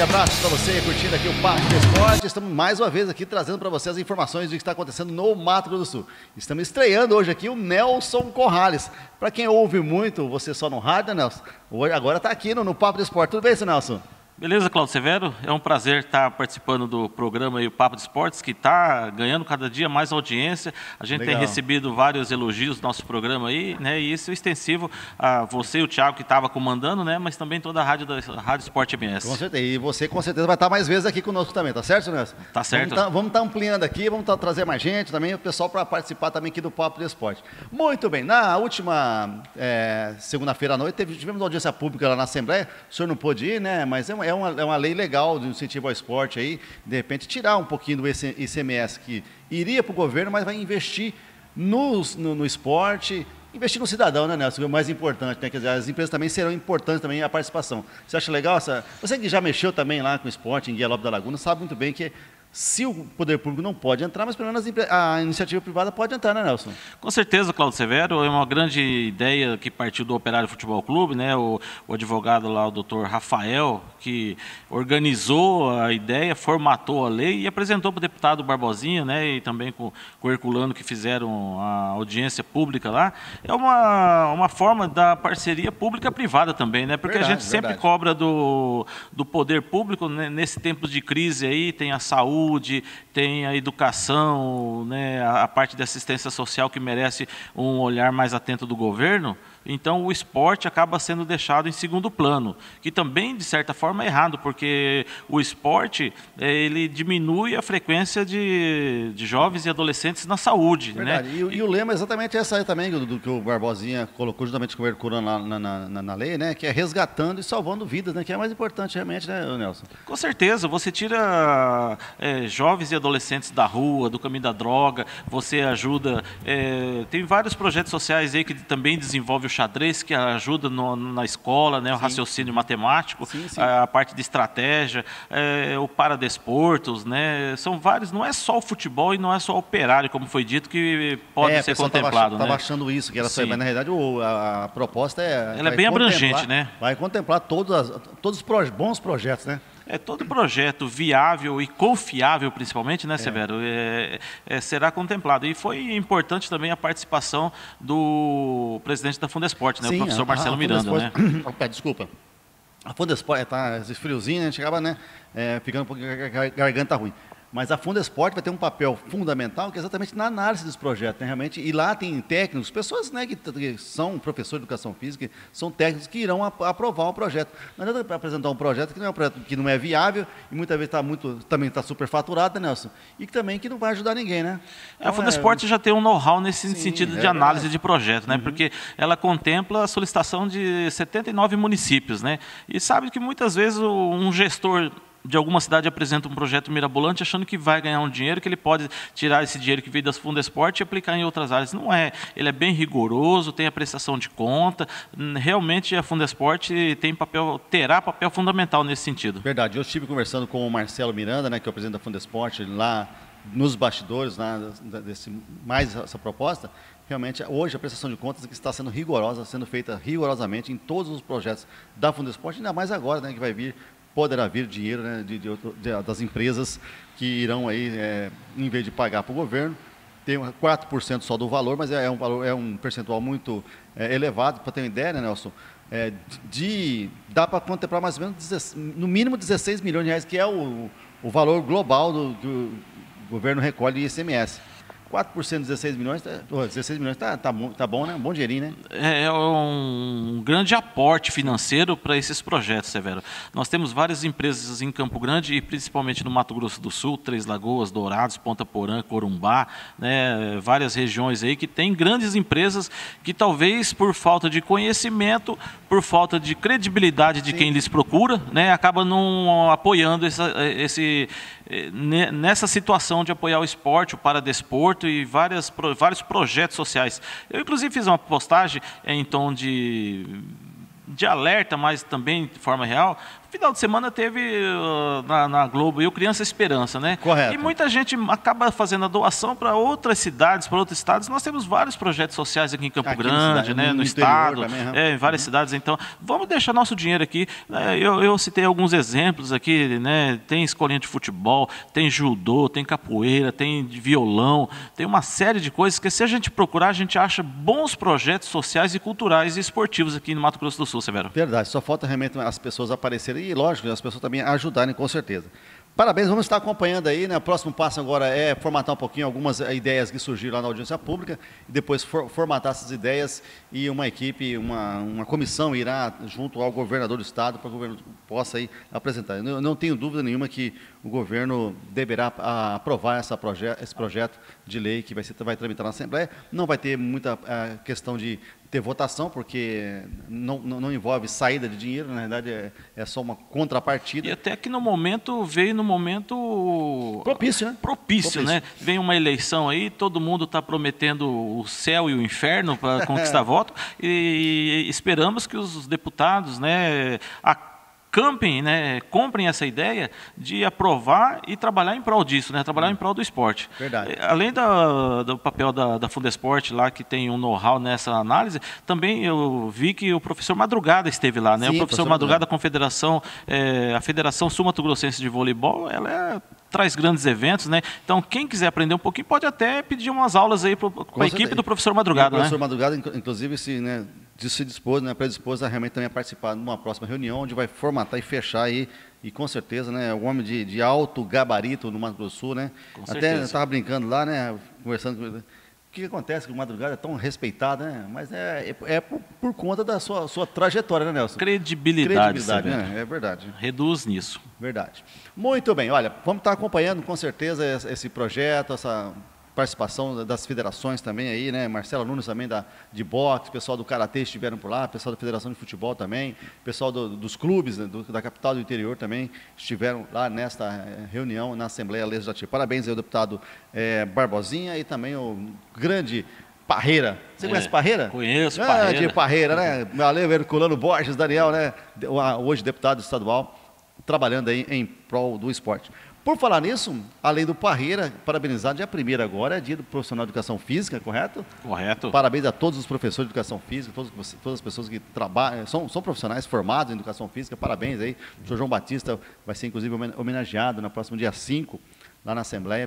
grande abraço para você, curtindo aqui o Papo de Esporte. Estamos mais uma vez aqui trazendo para você as informações do que está acontecendo no Mato Grosso do Sul. Estamos estreando hoje aqui o Nelson Corrales. Para quem ouve muito, você só no rádio, né, Nelson? Agora está aqui no Papo de Esporte. Tudo bem, seu Nelson? Beleza, Cláudio Severo? É um prazer estar participando do programa aí, o Papo de Esportes, que está ganhando cada dia mais audiência. A gente tem recebido vários elogios do nosso programa aí, né? E isso é extensivo a você e o Thiago, que estava comandando, né? Mas também toda a Rádio Esporte MS. Com certeza. E você, com certeza, vai estar mais vezes aqui conosco também, tá certo, Nelson? Tá certo. Vamos estar ampliando aqui, vamos trazer mais gente também, o pessoal para participar também aqui do Papo de Esporte. Muito bem. Na última segunda-feira à noite, tivemos uma audiência pública lá na Assembleia. O senhor não pôde ir, né? Mas é uma lei legal de incentivo ao esporte aí, de repente tirar um pouquinho do ICMS que iria para o governo, mas vai investir no esporte, investir no cidadão, né, Nelson? É o mais importante, né? Quer dizer, as empresas também serão importantes também a participação. Você acha legal essa? Você que já mexeu também lá com o esporte em Guia Lopes da Laguna, sabe muito bem que se o poder público não pode entrar, mas pelo menos a iniciativa privada pode entrar, né, Nelson? Com certeza, Cláudio Severo, é uma grande ideia que partiu do Operário Futebol Clube, né? O advogado lá, o doutor Rafael, que organizou a ideia, formatou a lei e apresentou para o deputado Barbosinha, né? E também com o Herculano, que fizeram a audiência pública lá. É uma forma da parceria pública-privada também, né? Porque a gente sempre cobra do poder público, né? Nesse tempo de crise aí, tem a saúde, tem a educação, né, a parte de assistência social que merece um olhar mais atento do governo. Então, o esporte acaba sendo deixado em segundo plano, que também, de certa forma, é errado, porque o esporte ele diminui a frequência de jovens e adolescentes na saúde. Verdade. Né? E o lema é exatamente essa aí também, do que o Barbosinha colocou juntamente com o Herculano na lei, né, que é resgatando e salvando vidas, né, que é mais importante realmente, né, Nelson? Com certeza, você tira jovens e adolescentes da rua, do caminho da droga, você ajuda, tem vários projetos sociais aí que também desenvolvem o xadrez, que ajuda na escola, né, o raciocínio matemático, a parte de estratégia, o paradesportos, né, são vários, não é só o futebol e não é só o operário, como foi dito, que pode ser contemplado. Estava achando isso, que era só, mas na realidade a proposta ela é bem abrangente, né? Vai contemplar todos os bons projetos, né? Todo projeto viável e confiável, principalmente, né, Severo, será contemplado. E foi importante também a participação do presidente da Fundesporte, né, o professor Marcelo Miranda. Né? Desculpa. A Fundesporte, esse friozinho, a gente acaba, né, ficando um pouquinho garganta ruim. Mas a Fundesporte vai ter um papel fundamental, que é exatamente na análise dos projetos, né, realmente. E lá tem técnicos, pessoas, né, que são professores de educação física, são técnicos que irão aprovar o projeto. Não adianta apresentar um projeto que não é viável e muitas vezes também está superfaturado, né, Nelson? E que também não vai ajudar ninguém, né? Então, a Fundesporte já tem um know-how nesse sentido de análise de projeto, né? Porque ela contempla a solicitação de 79 municípios, né? E sabe que muitas vezes um gestor de alguma cidade apresenta um projeto mirabolante achando que vai ganhar um dinheiro, que ele pode tirar esse dinheiro que veio da Fundesporte e aplicar em outras áreas. Não é. Ele é bem rigoroso, tem a prestação de conta. Realmente a Fundesporte terá papel fundamental nesse sentido. Verdade. Eu estive conversando com o Marcelo Miranda, né, que é o presidente da Fundesporte, lá nos bastidores, mais essa proposta. Realmente, hoje a prestação de contas está sendo rigorosa, sendo feita rigorosamente em todos os projetos da Fundesporte, ainda mais agora, né, que poderá vir dinheiro, né, das empresas que irão aí, em vez de pagar para o governo, tem 4% só do valor, mas é um percentual muito elevado. Para ter uma ideia, né, Nelson, dá para contemplar mais ou menos no mínimo 16 milhões de reais, que é o valor global que o governo recolhe de ICMS. 4% de 16 milhões, 16 milhões tá bom, né? Um bom dinheirinho, né? É um grande aporte financeiro para esses projetos, Severo. Nós temos várias empresas em Campo Grande e principalmente no Mato Grosso do Sul, Três Lagoas, Dourados, Ponta Porã, Corumbá, né? Várias regiões aí que tem grandes empresas que talvez por falta de conhecimento, por falta de credibilidade de quem lhes procura, né? Acaba não apoiando nessa situação de apoiar o esporte, o paradesporto e vários projetos sociais. Eu, inclusive, fiz uma postagem em tom de alerta, mas também de forma real, Final de semana teve na Globo o Criança Esperança, né? Correto. E muita gente acaba fazendo a doação para outras cidades, para outros estados. Nós temos vários projetos sociais aqui em Campo Grande, né? No estado, também, em várias cidades. Então, vamos deixar nosso dinheiro aqui. Eu citei alguns exemplos aqui, né? Tem escolinha de futebol, tem judô, tem capoeira, tem violão, tem uma série de coisas que, se a gente procurar, a gente acha bons projetos sociais e culturais e esportivos aqui no Mato Grosso do Sul, Severo. Verdade, só falta realmente as pessoas aparecerem e, lógico, as pessoas também ajudarem, com certeza. Parabéns, vamos estar acompanhando aí, né? O próximo passo agora é formatar um pouquinho algumas ideias que surgiram lá na audiência pública e depois formatar essas ideias e uma equipe, uma comissão irá junto ao governador do estado para que o governo possa aí apresentar. Eu não tenho dúvida nenhuma que o governo deverá aprovar esse projeto de lei que vai tramitar na Assembleia. Não vai ter muita questão de ter votação, porque não envolve saída de dinheiro, na verdade é só uma contrapartida. E até que no momento, veio no momento... Propício, né? Propício, né? Vem uma eleição aí, todo mundo está prometendo o céu e o inferno para conquistar voto, e esperamos que os deputados, né, acampem, né, comprem essa ideia de aprovar e trabalhar em prol disso, né, trabalhar em prol do esporte. Verdade. Além do papel da Fundesport lá, que tem um know-how nessa análise, também eu vi que o professor Madrugada esteve lá, né? Sim, o professor Madrugada, com a Federação Sul-Mato Grossense de Voleibol, ela traz grandes eventos, né? Então, quem quiser aprender um pouquinho, pode até pedir umas aulas aí para a equipe do professor Madrugada, né? O professor Madrugada, inclusive, se dispôs, né, predispôs a realmente também a participar de uma próxima reunião, onde vai formatar e fechar aí, e com certeza, né, um homem de alto gabarito no Mato Grosso do Sul, né? Até eu estava brincando lá, né, conversando com ele. O que acontece que o Madrugada é tão respeitado, né? Mas por conta da sua trajetória, né, Nelson? Credibilidade, né? É verdade. Reduz nisso. Verdade. Muito bem, olha, vamos estar acompanhando com certeza esse projeto, essa participação das federações também aí, né? Marcelo Nunes também de boxe, pessoal do karatê estiveram por lá, pessoal da Federação de Futebol também, pessoal dos clubes, né, da capital do interior também estiveram lá nesta reunião na Assembleia Legislativa. Parabéns ao deputado Barbosinha e também o grande Parreira. Você conhece Parreira? Conheço, Parreira. De Parreira, né? Valeu, Herculano Borges, Daniel, né? Hoje deputado estadual, trabalhando aí em prol do esporte. Por falar nisso, além do Parreira, parabenizar, dia 1º agora, é dia do profissional de educação física, correto? Correto. Parabéns a todos os professores de educação física, todas as pessoas que trabalham, são profissionais formados em educação física, parabéns aí. O senhor João Batista vai ser, inclusive, homenageado no próximo dia 5, lá na Assembleia,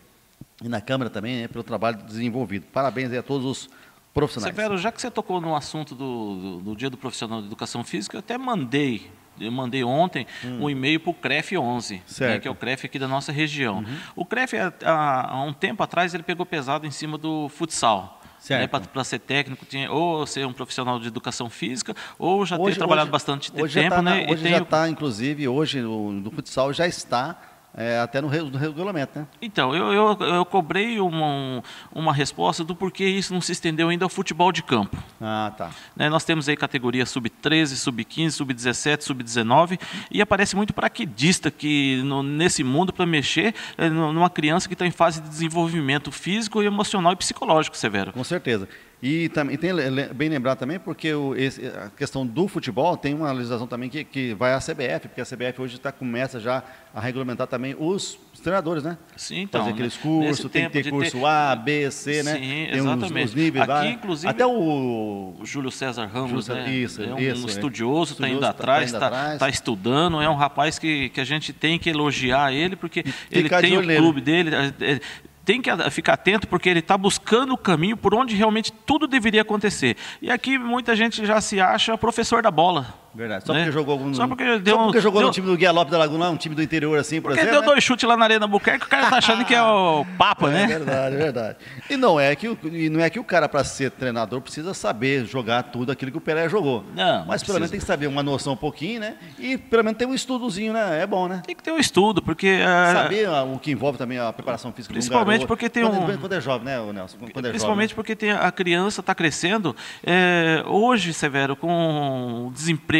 e na Câmara também, né, pelo trabalho desenvolvido. Parabéns aí a todos os profissionais. Severo, já que você tocou no assunto do dia do profissional de educação física, eu até mandei ontem um e-mail para o CREF 11, né, que é o CREF aqui da nossa região. O CREF, há um tempo atrás, ele pegou pesado em cima do futsal. Né, para ser técnico, tinha ou ser um profissional de educação física, ou já ter trabalhado bastante tempo. Né, hoje já está, inclusive, hoje no futsal já está até no regulamento, né? Então, eu cobrei uma resposta do porquê isso não se estendeu ainda ao futebol de campo. Ah, tá. Né, nós temos aí categoria sub-13, sub-15, sub-17, sub-19, e aparece muito paraquedista que, nesse mundo, para mexer numa criança que está em fase de desenvolvimento físico, emocional e psicológico, Severo. Com certeza. E tem bem lembrar também, porque a questão do futebol tem uma legislação também que vai à CBF, porque a CBF hoje começa já a regulamentar também os treinadores, né? Sim, então. Fazer aqueles cursos, tem que ter curso A, B, C, né? Sim, tem exatamente. Os níveis aqui, lá. Inclusive, até o Júlio César Ramos, né? Isso, é um estudioso, está indo atrás, está estudando, é um rapaz que a gente tem que elogiar ele, porque ele tem o clube dele. Tem que ficar atento, porque ele está buscando o caminho por onde realmente tudo deveria acontecer. E aqui muita gente já se acha professor da bola. Verdade. Só porque jogou porque jogou no time do Guia Lopes da Laguna, um time do interior assim, por exemplo. Porque deu 2 chutes lá na Arena Buquerque, o cara está achando que é o Papa, né? É verdade, é verdade. E não é que o cara, para ser treinador, precisa saber jogar tudo aquilo que o Pelé jogou. Não, mas pelo menos tem que saber uma noção um pouquinho, né? E pelo menos ter um estudozinho, né? É bom, né? Tem que ter um estudo, porque... Saber o que envolve também a preparação física do garoto. Principalmente porque tem quando é jovem, né, Nelson? Principalmente porque a criança está crescendo. Hoje, Severo, com o desemprego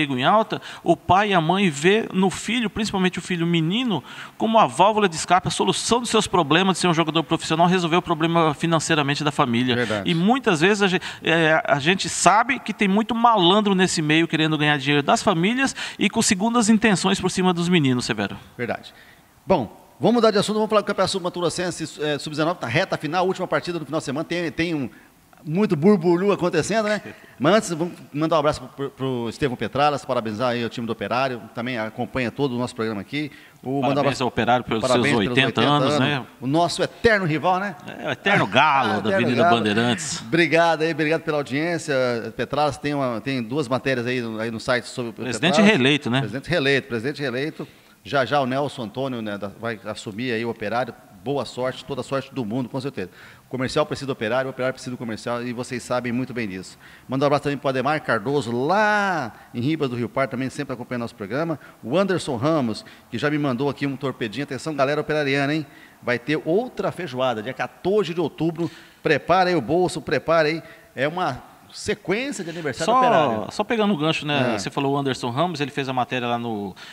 leigo em alta, o pai e a mãe vê no filho, principalmente o filho menino, como a válvula de escape, a solução dos seus problemas de ser um jogador profissional, resolver o problema financeiramente da família. Verdade. E muitas vezes a gente sabe que tem muito malandro nesse meio querendo ganhar dinheiro das famílias e com segundas intenções por cima dos meninos, Severo. Verdade. Bom, vamos mudar de assunto, vamos falar do Campeonato Sul-Mato-Grossense Sub-19, tá reta final, última partida do final de semana, tem muito burburinho acontecendo, né? Mas antes, vamos mandar um abraço para o Estevão Petralas, parabenizar aí o time do Operário, também acompanha todo o nosso programa aqui. Parabéns ao Operário pelos seus 80 anos, né? O nosso eterno rival, né? O eterno galo da Avenida Galo. Bandeirantes. Obrigado aí, obrigado pela audiência. Petralas tem 2 matérias aí no site sobre o Presidente reeleito, né? Presidente reeleito. Já o Nelson Antônio, né, vai assumir aí o Operário. Boa sorte, toda a sorte do mundo, com certeza. O comercial precisa do Operário, o Operário precisa do comercial, e vocês sabem muito bem disso. Manda um abraço também para o Ademar Cardoso, lá em Ribas do Rio Pardo, também sempre acompanhando nosso programa. O Anderson Ramos, que já me mandou aqui um torpedinho. Atenção, galera operariana, hein? Vai ter outra feijoada, dia 14 de outubro. Prepara aí o bolso, prepara aí. É uma sequência de aniversário do Operário. Só pegando o gancho, né? Você falou o Anderson Ramos, ele fez a matéria lá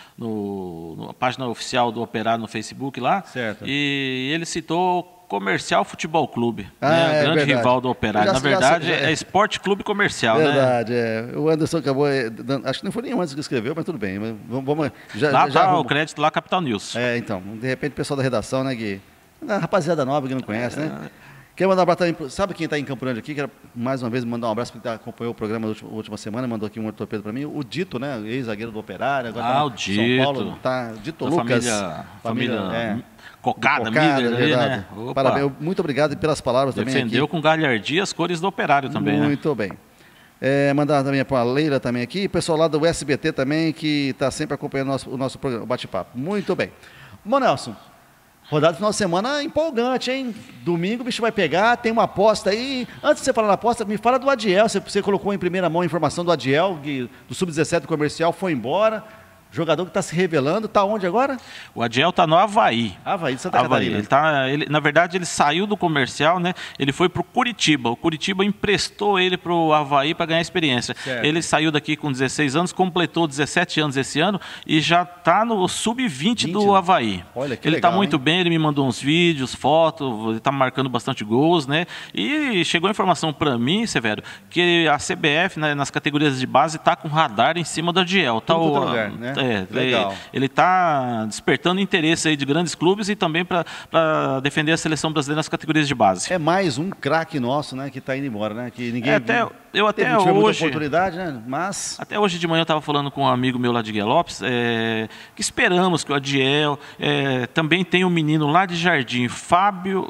na página oficial do Operário no Facebook lá. Certo. E ele citou Comercial Futebol Clube, né? É O grande verdade. rival do Operário. Na verdade, é Esporte Clube Comercial, Verdade, né? O Anderson acabou dando, acho que não foi nenhum antes que escreveu, mas tudo bem. Vamos, Lá o crédito lá, Capital News. Então, de repente o pessoal da redação, né, Gui? A rapaziada nova que não conhece, né? Quero mandar um abraço também, sabe quem está em Campo Grande aqui? Quero mais uma vez mandar um abraço para quem acompanhou o programa da última semana, mandou aqui um outro torpedo para mim, o Dito, né? Ex-zagueiro do Operário, agora tá o no Dito. São Paulo, tá Dito Lucas. Família Cocada, Miller, ali, né? Parabéns, muito obrigado pelas palavras também. Defendeu com galhardia as cores do Operário também, né? Muito bem. Mandar também para a Leila também aqui, pessoal lá do SBT também, que está sempre acompanhando o nosso programa, bate-papo. Muito bem. Bom, Nelson, rodada do final de semana empolgante, hein? Domingo o bicho vai pegar, tem uma aposta aí. Antes de você falar da aposta, me fala do Adiel. Você colocou em primeira mão a informação do Adiel, do Sub-17 do comercial, foi embora. Jogador que está se revelando, está onde agora? O Adiel está no Havaí. Havaí, de Santa Catarina. Na verdade, ele saiu do comercial, né? Ele foi para o Curitiba. O Curitiba emprestou ele para o Havaí para ganhar experiência. Certo. Ele saiu daqui com 16 anos, completou 17 anos esse ano e já está no Sub-20 do Havaí. Olha que ele legal, está muito hein? bem, ele me mandou uns vídeos, fotos, ele está marcando bastante gols, né? E chegou a informação para mim, Severo, que a CBF, né, nas categorias de base, está com radar em cima do Adiel. Tá lugar, né? Legal. Ele está despertando interesse aí de grandes clubes e também para defender a seleção brasileira nas categorias de base. É mais um craque nosso, né, que está indo embora, né? Que ninguém eu até não tive muita hoje oportunidade, né? Mas até hoje de manhã eu estava falando com um amigo meu lá de Guelopes, que esperamos que o Adiel também tem um menino lá de Jardim, Fábio.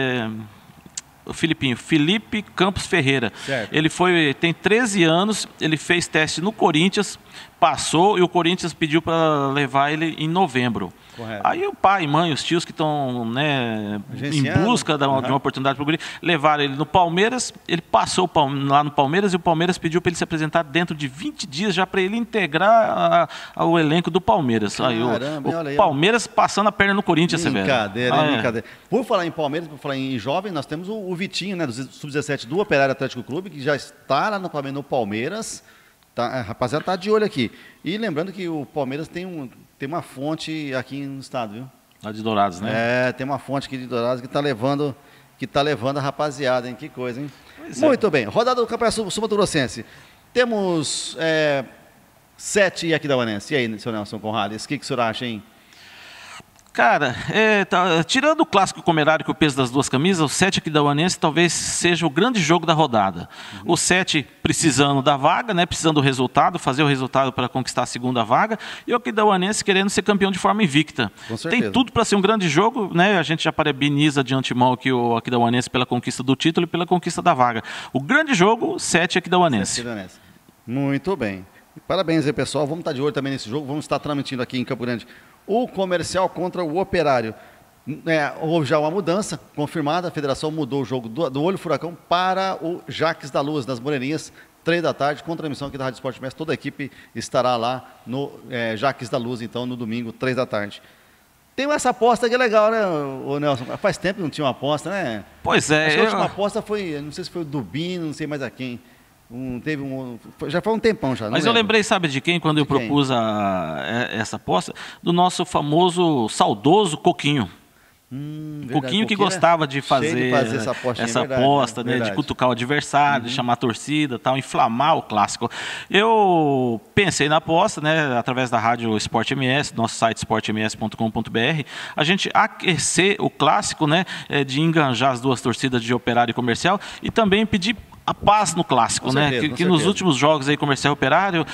O Felipe Campos Ferreira. Certo. Ele tem 13 anos, ele fez teste no Corinthians, passou e o Corinthians pediu para levar ele em novembro. Correto. Aí o pai, mãe, os tios que estão, né, em busca de uma oportunidade para o guri, levaram ele no Palmeiras, ele passou lá no Palmeiras e o Palmeiras pediu para ele se apresentar dentro de 20 dias já para ele integrar o elenco do Palmeiras. Caramba, olha aí, o Palmeiras passando a perna no Corinthians, Severo. Brincadeira. Por falar em Palmeiras, por falar em jovem, nós temos o Vitinho, né, do Sub-17 do Operário Atlético Clube, que já está lá no Palmeiras. Tá, rapaziada, está de olho aqui. E lembrando que o Palmeiras tem uma fonte aqui no estado, viu? Lá de Dourados, né? Tem uma fonte aqui de Dourados que está levando a rapaziada, hein? Que coisa, hein? Muito bem. Rodada do Campeonato Sul-Mato-Grossense. Temos 7 Aquidauanense. E aí, seu Nelson Conrales, o que o senhor acha, hein? Cara, tirando o clássico comerário, que o peso das duas camisas, o 7 Aquidauanense talvez seja o grande jogo da rodada. O 7 precisando da vaga, né, precisando do resultado, fazer o resultado para conquistar a segunda vaga, e o Aquidauanense querendo ser campeão de forma invicta. Com certeza. Tem tudo para ser um grande jogo, né? A gente já parabeniza de antemão aqui o Aquidauanense pela conquista do título e pela conquista da vaga. O grande jogo, 7 Aquidauanense. Muito bem. Parabéns aí, pessoal. Vamos estar de olho também nesse jogo. Vamos estar transmitindo aqui em Campo Grande o Comercial contra o Operário. Houve já uma mudança confirmada. A federação mudou o jogo do Olho Furacão para o Jaques da Luz, nas Moreninhas, 3 da tarde, com transmissão aqui da Rádio Esporte Mestre. Toda a equipe estará lá no Jaques da Luz, então, no domingo, 3 da tarde. Tem essa aposta que é legal, né, o Nelson? Faz tempo que não tinha uma aposta, né? Pois é. Acho que a última aposta foi, não sei se foi o Dubino, não sei mais a quem. Já foi um tempão já. Mas eu lembrei, sabe de quem, quando eu propus essa aposta? Do nosso famoso, saudoso Coquinho. Coquinho que gostava de fazer essa aposta, né, de cutucar o adversário, de chamar a torcida, tal, inflamar o clássico. Eu pensei na aposta, né, através da rádio Sport MS, nosso site sportms.com.br, a gente aquecer o clássico, né, de enganjar as duas torcidas de Operário e Comercial e também pedir a paz no clássico, né? Que nos últimos jogos aí, Comercial e Operário,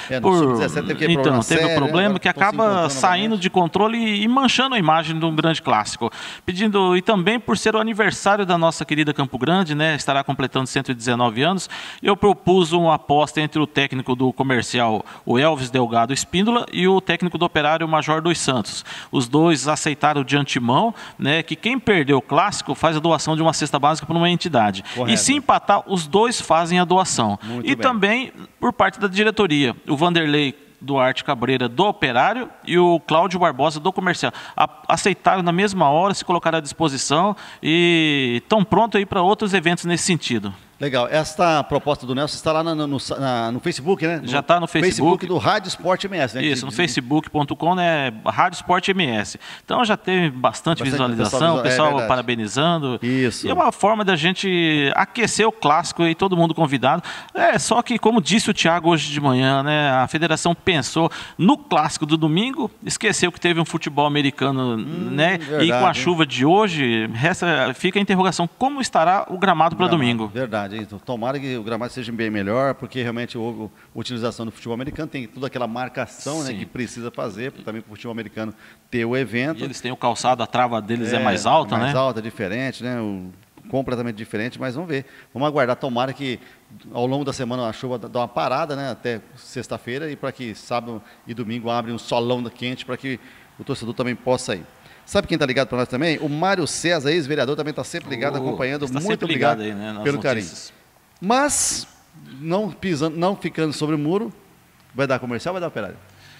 teve um problema que acaba saindo de controle e manchando a imagem de um grande clássico. Pedindo, e também por ser o aniversário da nossa querida Campo Grande, né? Estará completando 119 anos, eu propus uma aposta entre o técnico do Comercial, o Elvis Delgado Espíndola, e o técnico do Operário, o Major dos Santos. Os dois aceitaram de antemão, né, que quem perdeu o clássico faz a doação de uma cesta básica para uma entidade. Correto. E se empatar, os dois fazem a doação. Muito e bem. Também por parte da diretoria, o Vanderlei Duarte Cabreira do Operário e o Cláudio Barbosa do Comercial aceitaram na mesma hora, se colocaram à disposição e estão prontos aí para outros eventos nesse sentido. Legal. Esta proposta do Nelson está lá no Facebook, né? Já está no Facebook. Do Rádio Sport MS, né? Isso, no facebook.com, né? Rádio Sport MS. Então já teve bastante visualização, o pessoal parabenizando. Isso. E é uma forma da gente aquecer o clássico e todo mundo convidado. Só que, como disse o Thiago hoje de manhã, né? A federação pensou no clássico do domingo, esqueceu que teve um futebol americano, né? Verdade, e com a chuva de hoje, fica a interrogação, como estará o gramado para domingo? Verdade. Então, tomara que o gramado seja bem melhor, porque realmente a utilização do futebol americano tem toda aquela marcação, né, que precisa fazer também para o futebol americano ter o evento. E eles têm o calçado, a trava deles é mais alta, né? Mais alta, diferente, né? Completamente diferente, mas vamos ver. Vamos aguardar, tomara que ao longo da semana a chuva dá uma parada, né, até sexta-feira, e para que sábado e domingo abre um solão quente para que o torcedor também possa ir. Sabe quem está ligado para nós também? O Mário César, ex-vereador, também está sempre ligado, acompanhando. Muito obrigado aí, né, pelo carinho. Mas, não ficando sobre o muro, vai dar Comercial ou vai dar Operário?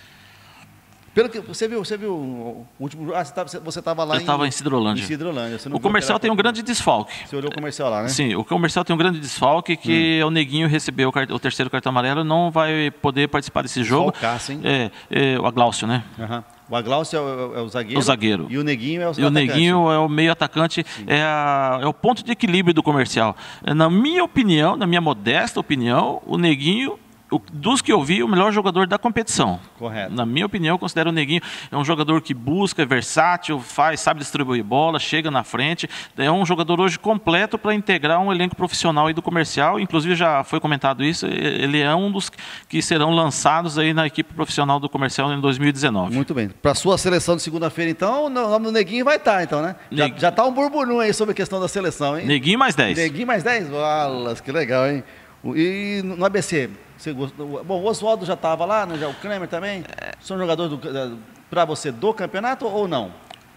Pelo que você viu o último. Você estava lá. Eu estava em Cidrolândia. O Comercial tem um grande desfalque. Você olhou o Comercial lá, né? Sim, o Comercial tem um grande desfalque que o Neguinho recebeu o terceiro cartão amarelo, não vai poder participar desse jogo. O Agláucio, né? O Agláucio é o zagueiro. O zagueiro. E o Neguinho é o atacante. E o Neguinho é o meio atacante, é o ponto de equilíbrio do Comercial. Na minha opinião, na minha modesta opinião, o Neguinho, dos que eu vi, o melhor jogador da competição. Correto. Na minha opinião, eu considero o Neguinho é um jogador que busca, é versátil, sabe distribuir bola, chega na frente. É um jogador hoje completo para integrar um elenco profissional aí do Comercial. Inclusive, já foi comentado isso, ele é um dos que serão lançados aí na equipe profissional do Comercial em 2019. Muito bem. Para a sua seleção de segunda-feira, então, o nome do Neguinho vai estar, então, né? Já está um burburinho aí sobre a questão da seleção, hein? Neguinho mais 10. Neguinho mais 10? Wallace, que legal, hein? E no ABC? Bom, o Oswaldo já estava lá, né? Já o Kramer também. São jogadores para você do campeonato ou não?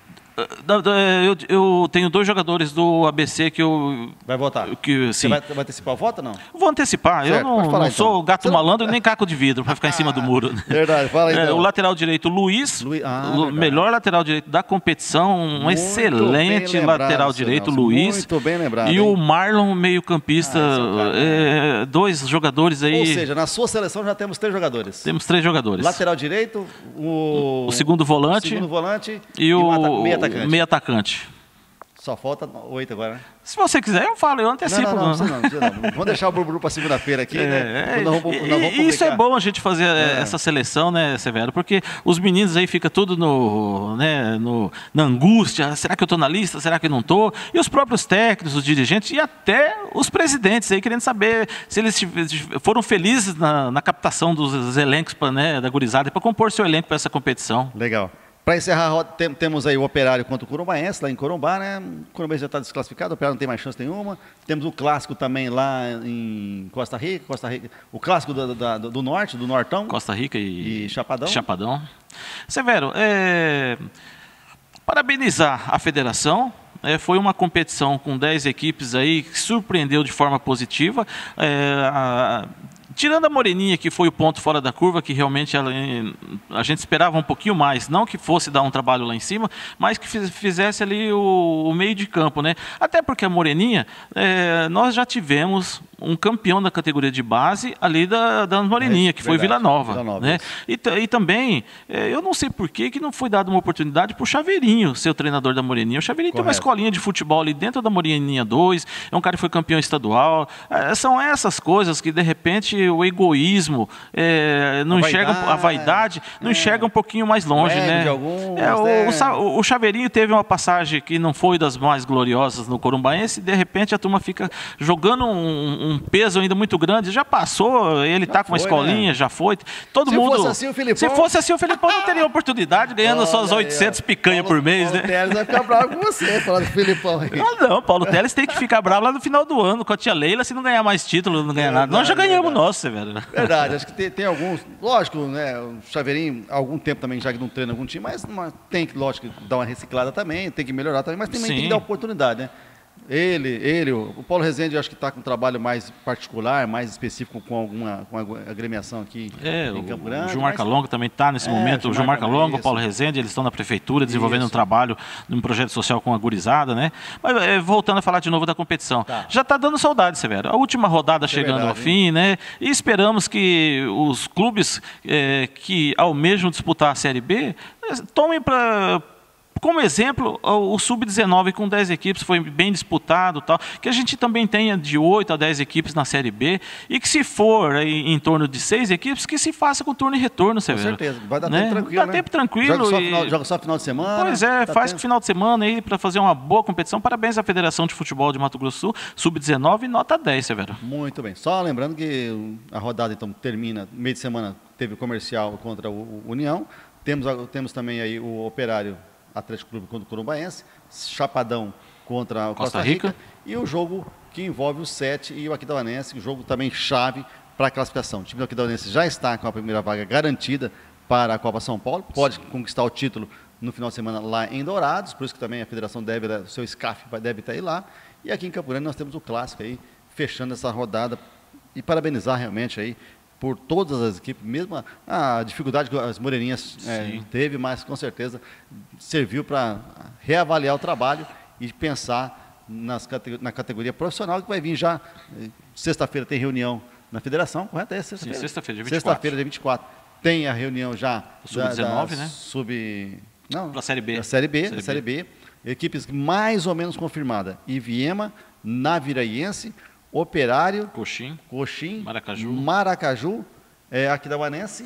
Eu tenho dois jogadores do ABC que eu... Vai votar? Você vai antecipar o voto ou não? Vou antecipar. Certo, eu não sou gato malandro nem caco de vidro para ficar em cima do muro. Verdade, fala aí. Então. O lateral direito, Luiz, o melhor lateral direito da competição, um excelente lateral direito, Luiz. Muito bem lembrado. E o Marlon, meio-campista, dois jogadores aí. Ou seja, na sua seleção já temos 3 jogadores. Temos 3 jogadores. Lateral direito, o segundo volante e o meio atacante. Só falta 8 agora, né? Se você quiser, eu falo, eu antecipo. Não. Vamos deixar o burburu para segunda-feira aqui, né? Isso é bom a gente fazer essa seleção, né, Severo? Porque os meninos aí ficam tudo na angústia. Será que eu estou na lista? Será que eu não estou? E os próprios técnicos, os dirigentes e até os presidentes aí querendo saber se eles foram felizes na captação dos elencos da gurizada para compor seu elenco para essa competição. Legal. Para encerrar a roda, temos aí o Operário contra o Corumbaense, lá em Corumbá, né? O Corumbaense já está desclassificado, o Operário não tem mais chance nenhuma. Temos o clássico também lá em Costa Rica, o clássico do Norte, do Nortão. Costa Rica e Chapadão. Severo, parabenizar a federação. Foi uma competição com 10 equipes aí que surpreendeu de forma positiva. Tirando a Moreninha, que foi o ponto fora da curva, que realmente a gente esperava um pouquinho mais, não que fosse dar um trabalho lá em cima, mas que fizesse ali o meio de campo, né? Até porque a Moreninha, nós já tivemos um campeão da categoria de base ali da Moreninha, que foi Vila Nova. Né? E também, eu não sei por que não foi dada uma oportunidade para o Chaveirinho ser o treinador da Moreninha. O Chaveirinho tem uma escolinha de futebol ali dentro da Moreninha 2, é um cara que foi campeão estadual. São essas coisas que, de repente, o egoísmo, não enxerga a vaidade, não enxerga um pouquinho mais longe. Né? O Chaveirinho teve uma passagem que não foi das mais gloriosas no Corumbaense, e de repente a turma fica jogando um peso ainda muito grande. Já passou, ele está com uma escolinha, né? Já foi. Todo mundo. Se fosse assim, o Filipão não teria oportunidade, ganhando suas 800 picanha por mês. Paulo Teles vai ficar bravo com você, falando do Filipão aí. Não, Paulo Teles tem que ficar bravo lá no final do ano, com a tia Leila, se não ganhar mais título, não ganhar nada. Nós já ganhamos o nosso, velho. Verdade, acho que tem alguns. Lógico, né? O Chaveirinho, há algum tempo também, já que não treina algum time, mas tem que, lógico, dar uma reciclada também, tem que melhorar também, mas também tem que dar oportunidade, né? O Paulo Rezende, eu acho que está com um trabalho mais particular, mais específico com a agremiação aqui em Campo Grande. O Gilmar Calongo também está nesse momento. O Gilmar Calongo, o Paulo Rezende, eles estão na prefeitura desenvolvendo um trabalho num projeto social com a gurizada, né? Mas voltando a falar de novo da competição, já está dando saudade, Severo. A última rodada chegando ao fim, né? E esperamos que os clubes que almejam disputar a Série B tomem como exemplo, o Sub-19 com 10 equipes foi bem disputado, tal, que a gente também tenha de 8 a 10 equipes na Série B, e que se for em torno de 6 equipes, que se faça com turno e retorno, Severo. Com certeza, vai dar tempo tranquilo, Dá tempo tranquilo. Joga só final de semana. Pois faz tempo. Final de semana aí para fazer uma boa competição. Parabéns à Federação de Futebol de Mato Grosso do Sul, Sub-19, nota 10, Severo. Muito bem. Só lembrando que a rodada então termina, meio de semana teve o comercial contra o União, temos também aí o Operário Atlético Clube contra o Corumbaense, Chapadão contra o Costa Rica e o jogo que envolve o 7 e o Aquidauanense, um jogo também chave para a classificação. O time do Aquidauanense já está com a primeira vaga garantida para a Copa São Paulo, pode conquistar o título no final de semana lá em Dourados, por isso que também a federação o seu SCAF deve estar aí lá. E aqui em Campo Grande nós temos o clássico aí, fechando essa rodada, e parabenizar realmente aí por todas as equipes, mesmo a dificuldade que as Moreninhas teve, mas com certeza serviu para reavaliar o trabalho e pensar na categoria profissional, que vai vir já. Sexta-feira tem reunião na federação, correto? Sexta-feira, dia 24. Sexta-feira, dia 24. Tem a reunião já Sub-19, né? Para a Série B. A Série B. Equipes mais ou menos confirmadas. Iviema, Naviraiense, Operário, Coxim, Maracaju, Aquidauanense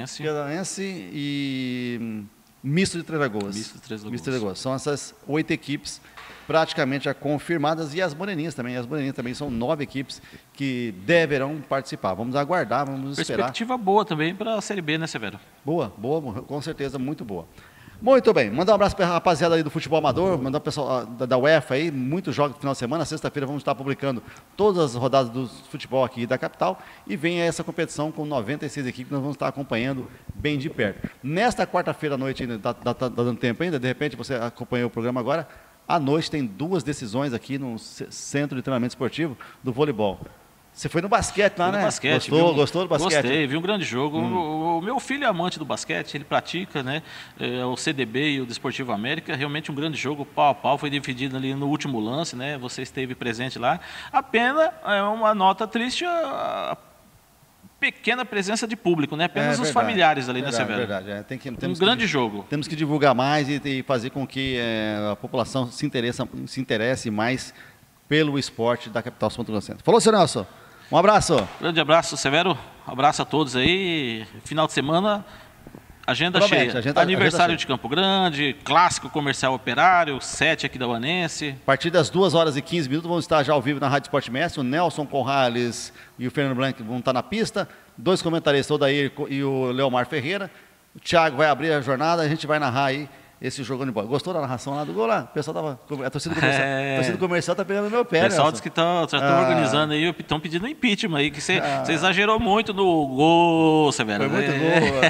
e Misto de Três Lagoas. São essas 8 equipes praticamente já confirmadas, e as Moreninhas também. As Moreninhas também são 9 equipes que deverão participar. Vamos aguardar, vamos esperar. Perspectiva boa também para a Série B, né, Severo? Boa, com certeza, muito boa. Muito bem, mandar um abraço para a rapaziada aí do futebol amador, mandar o pessoal da UEFA aí, muitos jogos no final de semana. Sexta-feira vamos estar publicando todas as rodadas do futebol aqui da capital, e vem essa competição com 96 equipes que nós vamos estar acompanhando bem de perto. Nesta quarta-feira à noite, ainda tá dando tempo ainda, de repente você acompanhou o programa agora, à noite tem 2 decisões aqui no Centro de Treinamento Esportivo do voleibol. Você foi no basquete lá, né? Gostou do basquete? Gostei, vi um grande jogo. O meu filho é amante do basquete, ele pratica, né? O CDB e o Desportivo América, realmente um grande jogo, pau a pau, foi dividido ali no último lance, né? Você esteve presente lá. A pena é uma nota triste, a pequena presença de público, né? Apenas os familiares ali, né, Severo? Verdade, um grande jogo. Temos que divulgar mais e fazer com que a população se interesse mais pelo esporte da capital São Paulo. Falou, senhor Nelson. Um abraço. Grande abraço, Severo. Abraço a todos aí. Final de semana, agenda cheia. Aniversário de Campo Grande, clássico comercial Operário, 7 Aquidauanense. A partir das 2h15 vamos estar já ao vivo na Rádio Esporte Mestre. O Nelson Conrales e o Fernando Blanc vão estar na pista. 2 comentaristas, o Odair e o Leomar Ferreira. O Thiago vai abrir a jornada, a gente vai narrar aí esse jogão de bola. Gostou da narração lá do gol lá? O pessoal tava. A torcida comercial tá pegando no meu pé, né? O pessoal disse que já estão organizando aí, estão pedindo impeachment aí, que você exagerou muito no gol, Severo. Foi muito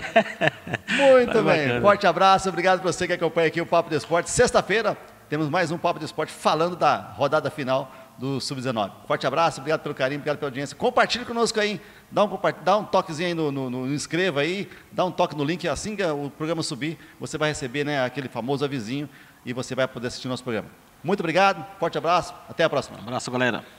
gol. Muito bem. Bacana. Forte abraço, obrigado para você que acompanha aqui o Papo de Esporte. Sexta-feira temos mais um Papo de Esporte falando da rodada final do Sub-19. Forte abraço, obrigado pelo carinho, obrigado pela audiência. Compartilhe conosco aí, dá um toquezinho aí no inscreva aí, dá um toque no link, assim que o programa subir, você vai receber, né, aquele famoso avisinho e você vai poder assistir o nosso programa. Muito obrigado, forte abraço, até a próxima. Um abraço, galera.